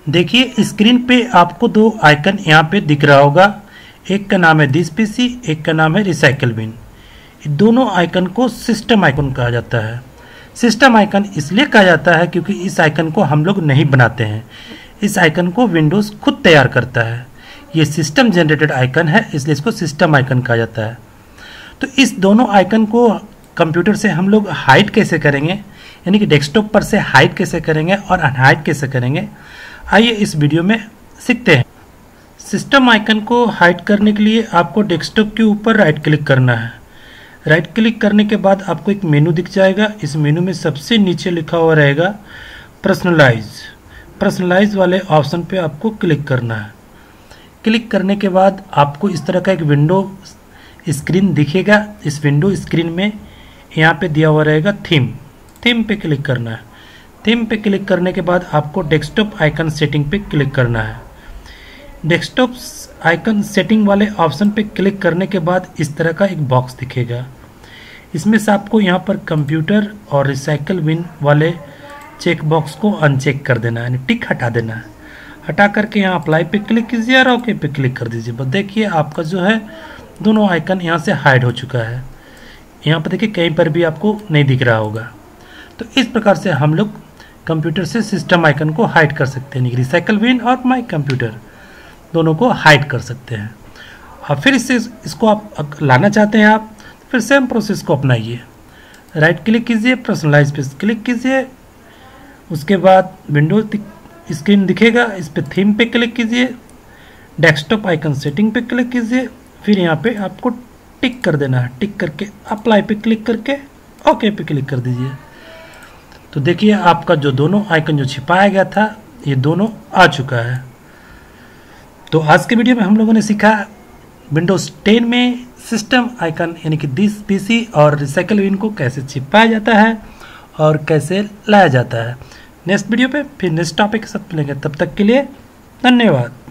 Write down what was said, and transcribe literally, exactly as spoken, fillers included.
देखिए स्क्रीन पे आपको दो आइकन यहाँ पे दिख रहा होगा। एक का नाम है दिस पीसी, एक का नाम है रिसाइकल बिन। दोनों आइकन को सिस्टम आइकन कहा जाता है। सिस्टम आइकन इसलिए कहा जाता है क्योंकि इस आइकन को हम लोग नहीं बनाते हैं, इस आइकन को विंडोज़ खुद तैयार करता है। ये सिस्टम जनरेटेड आइकन है, इसलिए इसको सिस्टम आइकन कहा जाता है। तो इस दोनों आइकन को कंप्यूटर से हम लोग हाइड कैसे करेंगे, यानी कि डेस्कटॉप पर से हाइड कैसे करेंगे और अनहाइड कैसे करेंगे, आइए इस वीडियो में सीखते हैं। सिस्टम आइकन को हाइड करने के लिए आपको डेस्कटॉप के ऊपर राइट क्लिक करना है। राइट क्लिक करने के बाद आपको एक मेनू दिख जाएगा। इस मेनू में सबसे नीचे लिखा हुआ रहेगा पर्सनलाइज। पर्सनलाइज वाले ऑप्शन पे आपको क्लिक करना है। क्लिक करने के बाद आपको इस तरह का एक विंडो स्क्रीन दिखेगा। इस विंडो स्क्रीन में यहाँ पे दिया हुआ रहेगा थीम। थीम पे क्लिक करना है। थीम पे क्लिक करने के बाद आपको डेस्कटॉप आइकन सेटिंग पे क्लिक करना है। डेस्कटॉप आइकन सेटिंग वाले ऑप्शन पे क्लिक करने के बाद इस तरह का एक बॉक्स दिखेगा। इसमें से आपको यहाँ पर कंप्यूटर और रिसाइकल बिन वाले चेक बॉक्स को अनचेक कर देना है, यानी टिक हटा देना है। हटा करके यहाँ अप्लाई पे क्लिक कीजिए और ओके पे क्लिक कर दीजिए। बस देखिए आपका जो है दोनों आइकन यहाँ से हाइड हो चुका है। यहाँ पर देखिए कहीं पर भी आपको नहीं दिख रहा होगा। तो इस प्रकार से हम लोग कंप्यूटर से सिस्टम आइकन को हाइड कर सकते हैं, रिसाइकल बिन और माई कंप्यूटर दोनों को हाइड कर सकते हैं। और फिर इससे इसको आप लाना चाहते हैं आप, फिर सेम प्रोसेस को अपनाइए। राइट क्लिक कीजिए, पर्सनलाइज पे क्लिक कीजिए, उसके बाद विंडो स्क्रीन दिखेगा, इस पे थीम पे क्लिक कीजिए, डेस्कटॉप आइकन सेटिंग पे क्लिक कीजिए, फिर यहाँ पे आपको टिक कर देना है। टिक करके अप्लाई पे क्लिक करके ओके पे क्लिक कर दीजिए। तो देखिए आपका जो दोनों आइकन जो छिपाया गया था ये दोनों आ चुका है। तो आज के वीडियो में हम लोगों ने सीखा विंडोज़ टेन में सिस्टम आइकन यानी कि दिस पीसी और रिसाइकल बिन को कैसे छिपाया जाता है और कैसे लाया जाता है। नेक्स्ट वीडियो पे फिर नेक्स्ट टॉपिक के साथ मिलेंगे, तब तक के लिए धन्यवाद।